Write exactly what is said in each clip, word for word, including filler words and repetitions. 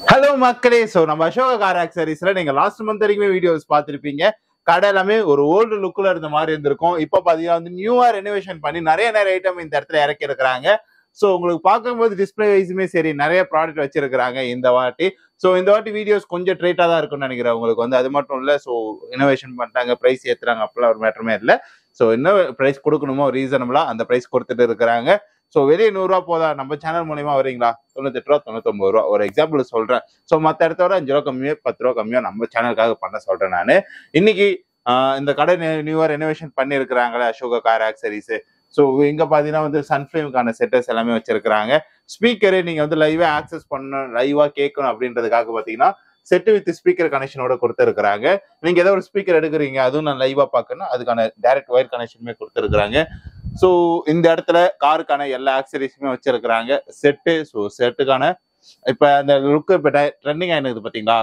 Hello மக்களே. So நம்ம Ashoka car ஆக்சரிஸ்ல நீங்க லாஸ்ட் மந்த் வரைக்குமே வீடியோஸ் பார்த்துருப்பீங்க. கடை எல்லாமே ஒரு ஓல்டு லுக்ல இருந்த மாதிரி இருந்திருக்கும். இப்போ பாத்தீங்கன்னா வந்து நியூவா ரெனோவேஷன் பண்ணி நிறைய நிறைய ஐட்டம் இந்த இடத்துல இறக்கி இருக்கிறாங்க. ஸோ உங்களுக்கு பார்க்கும்போது டிஸ்பிளே வைஸுமே சரி நிறைய ப்ராடக்ட் வச்சிருக்கிறாங்க இந்த வாட்டி. ஸோ இந்த வாட்டி வீடியோஸ் கொஞ்சம் ட்ரேட்டா தான் இருக்கும்னு நினைக்கிறேன். உங்களுக்கு வந்து அது மட்டும் இல்லை, ஸோ இனோவேஷன் பண்ணிட்டாங்க, ப்ரைஸ் ஏற்றுறாங்க, அப்பெல்லாம் ஒரு மேட்டருமே இல்லை. ஸோ என்ன ப்ரைஸ் கொடுக்கணுமோ ரீசனபிளா அந்த ப்ரைஸ் கொடுத்துட்டு இருக்கிறாங்க. ஸோ வெளியே நூறுரூவா போதா, நம்ம சேனல் மூலியமா வரீங்களா, தொண்ணூத்தெட்டு ரூபா தொண்ணூத்தொம்பது ரூபா ஒரு எக்ஸாம்பிள் சொல்றேன். ஸோ மற்ற இடத்தோட அஞ்சு ரூபா கம்மியோ பத்து ரூபா கம்மியோ நம்ம சேனலுக்காக பண்ண சொல்றேன் நான். இன்னைக்கு இந்த கடை நியூவா ரெனோவேஷன் பண்ணி இருக்கிறாங்களே அசோகா கார் ஆக்சரிஸ். ஸோ இங்க பாத்தீங்கன்னா வந்து சன்ஃபிளேமுக்கான செட்டர்ஸ் எல்லாமே வச்சிருக்கிறாங்க. ஸ்பீக்கரு நீங்க வந்து லைவா ஆக்சஸ் பண்ணணும், லைவா கேட்கணும் அப்படின்றதுக்காக பாத்தீங்கன்னா செட்டு வித் ஸ்பீக்கர் கனெக்ஷனோட கொடுத்துருக்காங்க. நீங்க ஏதோ ஒரு ஸ்பீக்கர் எடுக்கிறீங்க, அதுவும் நான் லைவா பார்க்கணும், அதுக்கான டைரக்ட் ஒயர் கனெக்ஷனுமே கொடுத்துருக்காங்க. ஸோ இந்த இடத்துல காருக்கான எல்லா ஆக்சரிஸுமே வச்சிருக்கிறாங்க செட்டு. ஸோ செட்டுக்கான இப்ப அந்த லுக்கு இப்ப ட்ரெண்டிங் ஆயிடுது பாத்தீங்களா,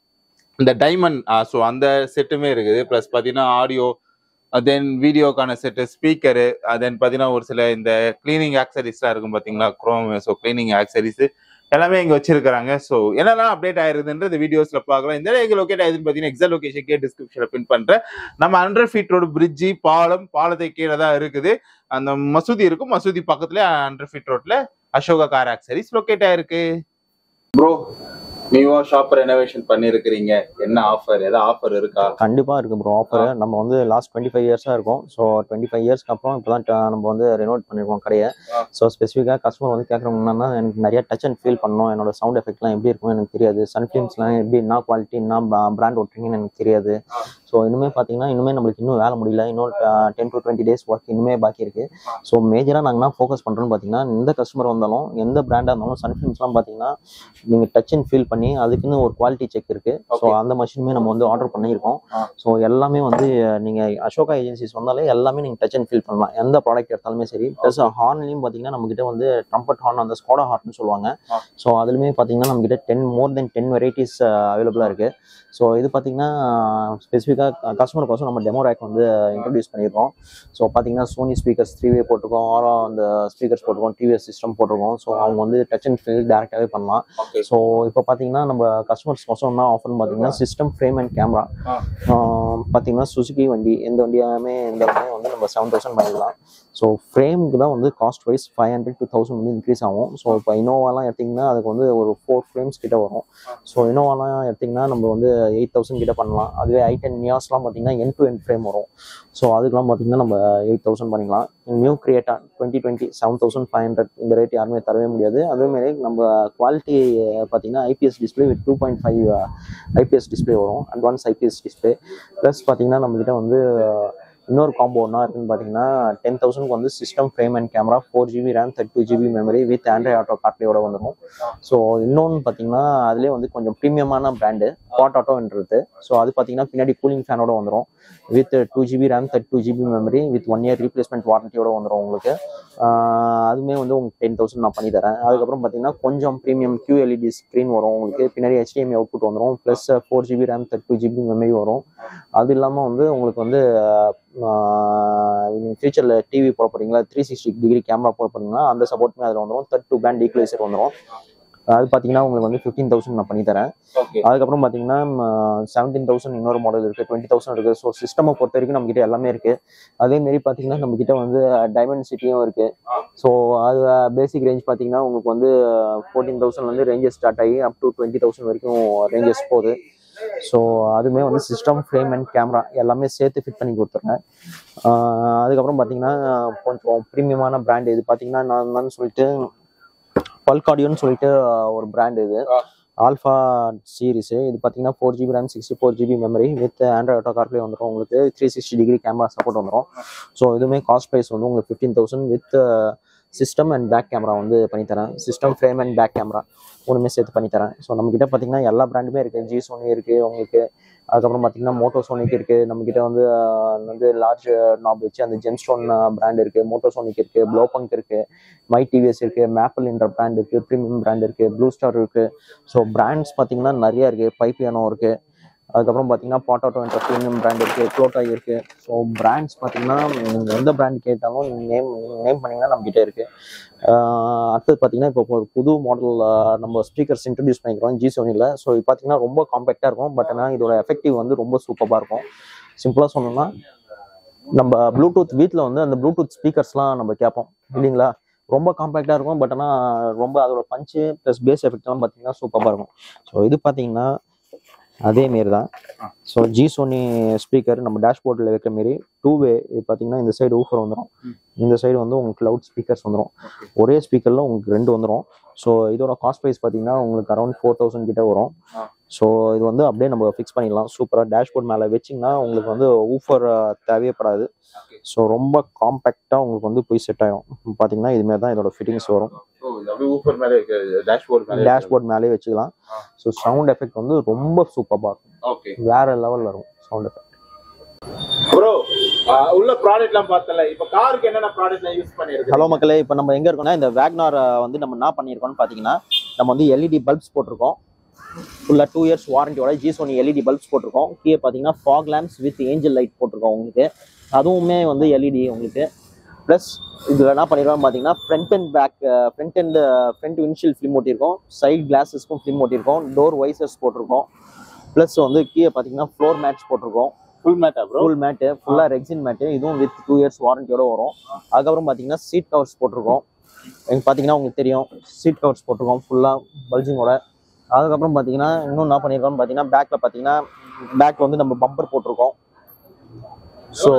இந்த டைமண்ட். ஸோ அந்த செட்டுமே இருக்குது. பிளஸ் பாத்தீங்கன்னா ஆடியோ, தென் வீடியோக்கான செட்டு, ஸ்பீக்கரு, தென் பாத்தீங்கன்னா ஒரு சில இந்த கிளீனிங் ஆக்சரிஸ்லாம் இருக்கும் பாத்தீங்களா, குரோம். ஸோ கிளீனிங் ஆக்சரிஸ் எல்லாமே இங்க வச்சிருக்காங்க. ஸோ என்னெல்லாம் அப்டேட் ஆயிருதுன்ற இந்த வீடியோஸ்ல பார்க்கலாம். இந்த எங்க லொக்கேட் ஆயிருதுன்னு பாத்தீங்கன்னா எக்ஸாக்ட் லொகேஷன் கே டிஸ்கிரிப்ஷன்ல பின் பண்றேன். நம்ம ஹண்ட்ரட் ஃபீட் ரோடு பிரிட்ஜி பாலம் பாலத்தை கீழே தான் இருக்குது. அந்த மசூதி இருக்கும், மசூதி பக்கத்துல ஹண்ட்ரட் ஃபீட் ரோட்ல அசோகா கார் ஆக்சரிஸ் லொக்கேட் ஆயிருக்கு. ப்ரோ, நியூவா ஷாப் ரெனோவேஷன் பண்ணிருக்கீங்க, என்ன ஆஃபர், ஏதாவது ஆஃபர் இருக்கா? கண்டிப்பா இருக்கு ப்ரோ ஆஃபர். நம்ம வந்து லாஸ்ட் டுவெண்ட்டி ஃபைவ் இயர்ஸா இருக்கும். ஸோ டுவெண்ட்டி ஃபைவ் இயர்ஸ்க்கு அப்புறம் இப்போதான் நம்ம வந்து ரெனோவேட் பண்ணிருக்கோம் கடையை. ஸோ ஸ்பெசிஃபிக்காக கஸ்டமர் வந்து கேட்குறோம்னா எனக்கு நிறைய டச் அண்ட் ஃபீல் பண்ணணும், என்னோட சவுண்ட் எஃபெக்ட்லாம் எப்படி இருக்கும்னு எனக்கு தெரியாது, சன்ஃபிலிம்ஸ்லாம் எப்படி என்ன குவாலிட்டி என்ன பிராண்ட் ஓட்டுறீங்கன்னு எனக்கு தெரியாது. ஸோ இனிமே பார்த்தீங்கன்னா இன்னுமே நம்மளுக்கு இன்னும் வேலை முடியல, இன்னும் ten to twenty days work இன்னுமே பாக்கி இருக்கு. ஸோ மேஜராக நாங்கள் என்ன ஃபோக்கஸ் பண்ணுறோன்னு பார்த்தீங்கன்னா, எந்த கஸ்டமர் வந்தாலும் எந்த பிராண்டாக இருந்தாலும் சன்ஃபிலிம்ஸ்லாம் பார்த்தீங்கன்னா நீங்கள் டச் அண்ட் ஃபீல் பண்ணி அதுக்குன்னு ஒரு குவாலிட்டி செக் இருக்கு. ஸோ அந்த மஷினுமே நம்ம வந்து ஆர்டர் பண்ணியிருக்கோம். ஸோ எல்லாமே வந்து நீங்க அசோகா ஏஜென்சிஸ் வந்தாலே எல்லாமே நீங்க டச் அண்ட் ஃபீல் பண்ணலாம், எந்த ப்ராடக்ட் எடுத்தாலுமே சரி. ப்ளஸ் ஹார்ன்லையும் பார்த்தீங்கன்னா நம்ம கிட்ட வந்து ட்ரம்பட் ஹார்ன், அந்த ஸ்கோடா ஹார்ன்னு சொல்லுவாங்க. ஸோ அதுலயுமே பார்த்தீங்கன்னா நம்ம கிட்ட ten more then ten varieties அவைலபிளா இருக்கு. ஸோ இது பார்த்தீங்கன்னா ஸ்பெசிஃபிக்காக கஸ்டமருக்கோசம் நம்ம டெமோ ரேக் வந்து இன்ட்ரடியூஸ் பண்ணியிருக்கோம். ஸோ பார்த்தீங்கன்னா சோனி ஸ்பீக்கர்ஸ் த்ரீ வே போட்டிருக்கோம், ஆரோ அந்த ஸ்பீக்கர்ஸ் போட்டிருக்கோம், டிவிஎஸ் சிஸ்டம் போட்டிருக்கோம். ஸோ அவங்க வந்து டச் அண்ட் ஃபீல் டேரக்டாகவே பண்ணலாம். ஸோ இப்போ பார்த்தீங்கன்னா நம்ம கஸ்டமர்ஸ் கோசம் என்ன ஆஃபர்னு பார்த்தீங்கன்னா சிஸ்டம் ஃப்ரேம் அண்ட் கேமரா பார்த்தீங்கன்னா சுசுகி வண்டி எந்த வண்டியாலுமே எந்த வண்டியும் வந்து நம்ம செவன் தௌசண்ட் பண்ணிடலாம். ஸோ ஃப்ரேமுக்கு தான் வந்து cost wise five hundred two thousand வந்து இன்க்ரீஸ் ஆகும். ஸோ இப்போ இனோவாலாம் எடுத்திங்கன்னா அதுக்கு வந்து ஒரு ஃபோர் ஃப்ரேம்ஸ் கிட்ட வரும். ஸோ இனோவாலாம் எடுத்திங்கன்னா நம்ம வந்து எயிட் தௌசண்ட் கிட்ட பண்ணலாம். அதுவே ஐ டென் நியாஸ்லாம் பார்த்தீங்கன்னா என் டு என் ஃப்ரேம் வரும். ஸோ அதுக்கெலாம் பார்த்தீங்கன்னா நம்ம எயிட் தௌசண்ட் பண்ணிக்கலாம். New Creta twenty twenty seven thousand five hundred இந்த ரேட் யாருமே தரவே முடியாது. அதேமாதிரி நம்ம குவாலிட்டி பார்த்தீங்கன்னா IPS display with two point five IPS display வரும், அட்வான்ஸ் ஐபிஎஸ் டிஸ்பிளே. ப்ளஸ் பார்த்தீங்கன்னா நம்மகிட்ட வந்து இன்னொரு காம்போ என்ன இருக்குன்னு பார்த்தீங்கன்னா டென் தௌசண்ட்க்கு வந்து system frame and camera, four GB RAM, thirty two GB memory with Android auto கார்ப்ளேயோட வந்துடும். ஸோ இன்னொன்று பார்த்தீங்கன்னா அதுலேயே வந்து கொஞ்சம் ப்ரீமியமான பிராண்டு ஸ்பாட் ஆட்டோன்றது. ஸோ அது பார்த்தீங்கன்னா பின்னாடி கூலிங் ஃபேனோட வந்துடும் with two GB RAM, thirty two GB memory with one year replacement வாரண்டியோட வந்துடும் உங்களுக்கு. அதுவுமே வந்து உங்களுக்கு டென் தௌசண்ட் நான் பண்ணி தரேன். அதுக்கப்புறம் பார்த்தீங்கன்னா கொஞ்சம் ப்ரீமியம் கியூஎல்இடி ஸ்க்ரீன் வரும் உங்களுக்கு, பின்னாடி ஹெச்டிஎம்ஐ அவுட்புட் வந்துடும், plus four GB RAM, thirty two GB memory வரும். அது இல்லாமல் வந்து உங்களுக்கு வந்து ஃபியூச்சரில் டிவி போட போறீங்களா, த்ரீ சிக்ஸ்டி டிகிரி கேமரா போட போறீங்கன்னா அந்த சப்போர்ட்டுமே அதில் வந்துடும். தேர்ட்டி டூ பேண்ட் ஈக்குவலைசர் வந்துடும். அது பார்த்தீங்கன்னா உங்களுக்கு வந்து ஃபிஃப்டீன் தௌசண்ட் நான் பண்ணி தரேன். அதுக்கப்புறம் பார்த்தீங்கன்னா செவன்டீன் தௌசண்ட் இன்னொரு மாடல் இருக்குது, டுவெண்ட்டி தௌசண்ட் இருக்குது. ஸோ சிஸ்டமை பொறுத்த வரைக்கும் நம்ம கிட்ட எல்லாமே இருக்குது. அதேமாரி பார்த்தீங்கன்னா நம்ம கிட்ட வந்து டைமண்ட் சிட்டியும் இருக்குது. ஸோ அது பேசிக் ரேஞ்ச் பார்த்தீங்கன்னா உங்களுக்கு வந்து ஃபோர்டீன் தௌசண்ட்லேருந்து ரேஞ்சஸ் ஸ்டார்ட் ஆகி அப் டு டுவெண்ட்டி தௌசண்ட் வரைக்கும் ரேஞ்சஸ் போகுது. ஸோ அதுவுமே வந்து சிஸ்டம் ஃப்ரேம் அண்ட் கேமரா எல்லாமே சேர்த்து ஃபிட் பண்ணி கொடுத்துருங்க. அதுக்கப்புறம் பார்த்தீங்கன்னா கொஞ்சம் ப்ரீமியமான பிராண்ட் இது பார்த்தீங்கன்னா நான் என்னன்னு சொல்லிட்டு பல்க் ஆடியோன்னு சொல்லிட்டு ஒரு பிராண்ட், இது ஆல்ஃபா சீரிஸ். இது பார்த்தீங்கன்னா four GB RAM, sixty four GB memory with Android auto CarPlay வந்துடும் உங்களுக்கு, three sixty degree camera support வந்துடும். ஸோ இதுவுமே காஸ்ட் ப்ரைஸ் வந்து உங்களுக்கு fifteen thousand with system and back camera வந்து பண்ணித்தரேன். System frame and back camera ஒன்றுமே சேர்த்து பண்ணித்தரேன். ஸோ நம்மக்கிட்ட பார்த்தீங்கன்னா எல்லா பிராண்டுமே இருக்குது. ஜி சோனி இருக்குது உங்களுக்கு, அதுக்கப்புறம் பார்த்தீங்கன்னா மோட்டோ சோனிக் இருக்குது. நம்மக்கிட்ட வந்து வந்து லார்ஜ் நாப் வச்சு அந்த ஜென்ஸ்டோன் பிராண்ட் இருக்குது, மோட்டோ சோனிக் இருக்குது, ப்ளோபங்க் இருக்குது, மை டிவிஎஸ் இருக்குது, மேப்பிள் என்ற பிராண்ட் இருக்குது, ப்ரீமியம் பிராண்ட் இருக்குது, ப்ளூ ஸ்டார் இருக்குது. ஸோ பிராண்ட்ஸ் பார்த்தீங்கன்னா நிறையா இருக்குது. பைப்பியானோ இருக்குது. அதுக்கப்புறம் பார்த்தீங்கன்னா பாட்டாட்டோ என்ற ப்ரீமியம் பிராண்ட் இருக்குது, க்ளோட்டா இருக்குது. ஸோ பிராண்ட்ஸ் பார்த்தீங்கன்னா நீங்கள் எந்த பிராண்ட் கேட்டாலும் நீங்கள் நேம் நேம் பண்ணிங்கன்னா நம்மகிட்ட இருக்குது. அடுத்தது பார்த்தீங்கன்னா இப்போ ஒரு புது மாடல் நம்ம ஸ்பீக்கர்ஸ் இன்ட்ரடியூஸ் பண்ணிக்கிறோம் ஜி சோனியில். ஸோ இது பார்த்தீங்கன்னா ரொம்ப காம்பேக்டாக இருக்கும், பட் ஆனால் இதோட எஃபெக்டிவ் வந்து ரொம்ப சூப்பராக இருக்கும். சிம்பிளாக சொன்னோம்னா நம்ம ப்ளூடூத் வீட்டில் வந்து அந்த ப்ளூடூத் ஸ்பீக்கர்ஸ்லாம் நம்ம கேட்போம் இல்லைங்களா, ரொம்ப காம்பேக்டாக இருக்கும், பட் ஆனால் ரொம்ப அதோட பஞ்சு ப்ளஸ் பேஸ் எஃபெக்ட்லாம் பார்த்தீங்கன்னா சூப்பராக இருக்கும். ஸோ இது பார்த்தீங்கன்னா அதேமாரி தான். ஸோ ஜி சோனி ஸ்பீக்கர் நம்ம டேஷ்போர்டில் வைக்கிற மாரி டூ வே. இது பார்த்தீங்கன்னா இந்த சைடு ஊஃபர் வந்துடும், இந்த சைடு வந்து உங்களுக்கு லவுட் ஸ்பீக்கர்ஸ் வந்துடும். ஒரே ஸ்பீக்கரில் உங்களுக்கு ரெண்டு வந்துடும். ஸோ இதோட காஸ்ட் ப்ரைஸ் பார்த்தீங்கன்னா உங்களுக்கு அரௌண்ட் ஃபோர் தௌசண்ட் கிட்ட வரும். ஸோ இது வந்து அப்படியே நம்ம ஃபிக்ஸ் பண்ணிடலாம் சூப்பராக. டேஷ்போர்ட் மேலே வச்சிங்கன்னா உங்களுக்கு வந்து ஊஃபர் தேவைப்படாது. ஸோ ரொம்ப காம்பேக்டாக உங்களுக்கு வந்து போய் செட் ஆகும். பார்த்தீங்கன்னா இதுமாரி தான் இதோட ஃபிட்டிங்ஸ் வரும். டேஷ்போர்ட் மேலே வச்சுக்கலாம். ஸோ சவுண்ட் எஃபெக்ட் வந்து ரொம்ப சூப்பராக இருக்கும், வேற லெவலில் இருக்கும் சவுண்ட் எஃபெக்ட். ப்ரோ உள்ள ப்ராடக்ட்லாம் பார்த்தல, இப்போ காருக்கு என்னென்ன ப்ராடக்ட்லாம் யூஸ் பண்ணிருக்கு? ஹலோ மக்களே, இப்போ நம்ம எங்க இருக்கோம்னா இந்த வேக்னார் வந்து நம்ம என்ன பண்ணியிருக்கோம்னு பார்த்தீங்கன்னா நம்ம வந்து எல்இடி பல்ப்ஸ் போட்டிருக்கோம். ஃபுல்லாக டூ இயர்ஸ் வாரண்டியோட ஜி சோனி எல்இடி பல்ப்ஸ் போட்டிருக்கோம். கீழே பார்த்தீங்கன்னா fog lamps with angel light போட்டிருக்கோம் உங்களுக்கு, அதுவுமே வந்து எல்இடி உங்களுக்கு. ப்ளஸ் இதில் என்ன பண்ணியிருக்கோம்னு பார்த்தீங்கன்னா front and back front and front windshield film ஓட்டியிருக்கோம், சைட் கிளாஸஸ்க்கும் ஃபிலிம் ஓட்டியிருக்கோம், டோர் வைசர்ஸ் போட்டிருக்கோம். ப்ளஸ் வந்து கீழே பார்த்தீங்கன்னா ஃப்ளோர் மேட்ச் போட்டிருக்கோம். ஃபுல் மேட்டா ப்ரோ? ஃபுல் மேட்டு, ஃபுல்லாக ரெக்ஸின் மேட்டு, இதுவும் வித் டூ இயர்ஸ் வாரண்டியோட வரும். அதுக்கப்புறம் பார்த்தீங்கன்னா சீட் கவர்ஸ் போட்டிருக்கோம். எனக்கு பார்த்தீங்கன்னா உங்களுக்கு தெரியும் சீட் கவர்ஸ் போட்டிருக்கோம் ஃபுல்லாக பல்ஜிங்கோட. அதுக்கப்புறம் பார்த்தீங்கன்னா இன்னும் என்ன பண்ணியிருக்கோம்னு பார்த்தீங்கன்னா பேக்கில் பார்த்தீங்கன்னா பேக் வந்து நம்ம பம்பர் போட்டிருக்கோம். ஸோ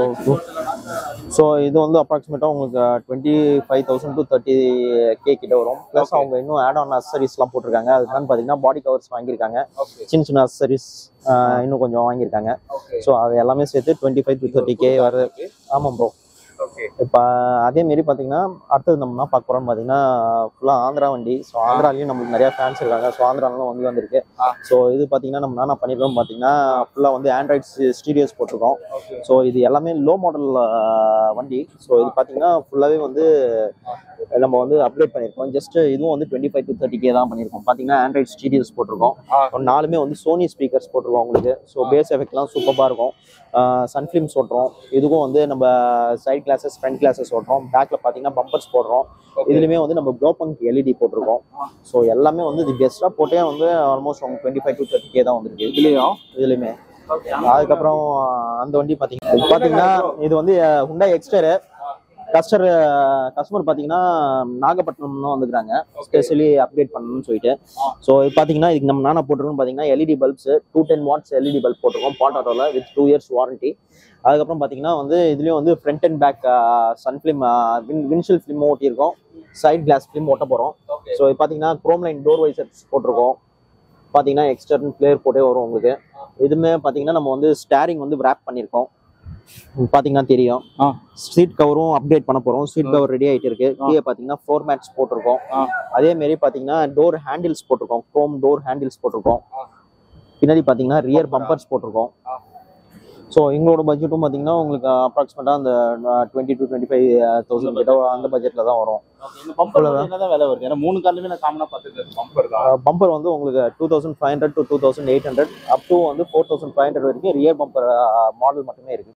ஸோ இது வந்து அப்ராக்சிமேட்டாக உங்களுக்கு twenty five thousand to thirty K கிட்ட வரும். ப்ளஸ் அவங்க இன்னும் ஆட் ஆன் அசரிஸ்லாம் போட்டிருக்காங்க. அது என்னன்னு பார்த்தீங்கன்னா பாடி கவர்ஸ் வாங்கியிருக்காங்க, சின்ன சின்ன அசரிஸ் இன்னும் கொஞ்சம் வாங்கியிருக்காங்க. ஸோ அது எல்லாமே சேர்த்து twenty five to thirty K வருது. ஆமாம் ப்ரோ. இப்போ அதேமாரி பார்த்தீங்கன்னா அடுத்தது நம்ம என்ன பார்க்க போகிறோம்னு பார்த்தீங்கன்னா ஃபுல்லாக ஆந்திரா வண்டி. ஸோ ஆந்திராலையும் நம்மளுக்கு நிறையா ஃபேன்ஸ் இருக்காங்க. ஸோ ஆந்திராலாம் வந்து வந்திருக்கு. ஸோ இது பார்த்தீங்கன்னா நம்ம என்ன பண்ணியிருக்கோம் பார்த்தீங்கன்னா ஃபுல்லாக வந்து ஆண்ட்ராய்ட் ஸ்டீரியோஸ் போட்டிருக்கோம். ஸோ இது எல்லாமே லோ மாடல் வண்டி. ஸோ இது பார்த்தீங்கன்னா ஃபுல்லாகவே வந்து நம்ம வந்து அப்டேட் பண்ணியிருக்கோம். ஜஸ்ட் இதுவும் வந்து twenty five to thirty K தான் பண்ணியிருக்கோம். பார்த்தீங்கன்னா ஆண்ட்ராய்ட் ஸ்டீரியோஸ் போட்டிருக்கோம். நாலுமே வந்து சோனி ஸ்பீக்கர்ஸ் போட்டிருக்கோம் உங்களுக்கு. ஸோ பேஸ் எஃபெக்ட்லாம் சூப்பராக இருக்கும். சன்ஃபிலிம்ஸ் ஓட்டுறோம். இதுக்கும் வந்து நம்ம சைட் கிளாஸஸ் ஃப்ரண்ட் கிளாஸஸ் ஓட்டுறோம். பேக்கில் பார்த்தீங்கன்னா பம்பர்ஸ் போடுறோம். இதுலையுமே வந்து நம்ம க்ளோபங்க் எல்இடி போட்டிருக்கோம். ஸோ எல்லாமே வந்து இது பெஸ்ட்டாக போட்டே வந்து ஆல்மோஸ்ட் அவங்க twenty five to thirty K தான் வந்துருக்கு இதுலேயும் இதுலையுமே. அதுக்கப்புறம் அந்த வண்டி பார்த்தீங்கன்னா பார்த்தீங்கன்னா இது வந்து ஹுண்டா எக்ஸ்டரு. கஸ்டர் கஸ்டமர் பார்த்தீங்கன்னா நாகப்பட்டினம் வந்துக்கிறாங்க ஸ்பெஷலி அப்டேட் பண்ணணும்னு சொல்லிட்டு. ஸோ இது பார்த்தீங்கன்னா இதுக்கு நம்ம நானா போட்டிருக்கோம் பார்த்தீங்கன்னா LED bulbs two ten watts LED bulb போட்டிருக்கோம் பாட்டாட்டோவில் வித் டூ இயர்ஸ் வாரண்டி. அதுக்கப்புறம் பார்த்தீங்கன்னா வந்து இதுலேயும் வந்து front and back sun film win windshield film ஓட்டியிருக்கோம், சைட் கிளாஸ் ஃபிலிம் ஓட்ட போகிறோம். ஸோ இது பார்த்தீங்கன்னா குரோம் லைன் டோர் வைசர்ஸ் போட்டிருக்கோம். பார்த்தீங்கன்னா எக்ஸ்டர்னல் பிளேயர் போட்டே வரும் உங்களுக்கு. இதுவுமே பார்த்தீங்கன்னா நம்ம வந்து ஸ்டேரிங் வந்து ரேப் பண்ணியிருக்கோம். பாத்தீங்கன்னா தெரியும். சீட் கவரும் அப்டேட் பண்ண போறோம். சீட் கவர் ரெடி ஆயிட்டு இருக்கு. கீழே பாத்தீங்கன்னா ஃபோர் மேட்ஸ் போட்டிருக்கோம். அதே மாதிரி பாத்தீங்கன்னா டோர் ஹேண்டில்ஸ் போட்டிருக்கோம், குரோம் டோர் ஹேண்டில்ஸ் போட்டிருக்கோம். பின்னாடி பாத்தீங்கன்னா ரியர் பம்பர்ஸ் போட்டிருக்கோம். ஸோ எங்களோட பட்ஜெட்டும் பார்த்தீங்கன்னா உங்களுக்கு அப்ராக்சிமேட்டாக அந்த twenty to twenty five thousand கிட்ட அந்த பட்ஜெட்டில் தான் வரும். பம்பர் தான் வேலை வருது. ஏன்னா மூணு கார்லையுமே நான் காமனாக பார்த்துருக்கேன் பம்பர் தான். பம்பர் வந்து உங்களுக்கு two thousand five hundred to two thousand eight hundred up to வந்து ஃபோர் தௌசண்ட் ஃபைவ் ஹண்ட்ரட் வரைக்கும் ரியர் பம்பர் மாடல் மட்டுமே இருக்கு.